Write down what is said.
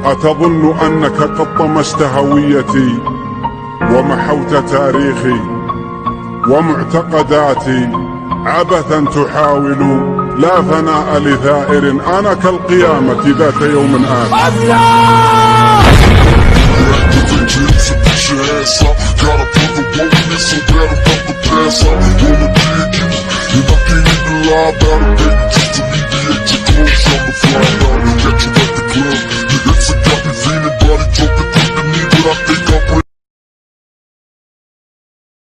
أتظن أنك قد طمست هويتي ومحوت تاريخي ومعتقداتي عبثا تحاول؟ لا فناء لثائر، أنا كالقيامة ذات يوم آتي. Gotta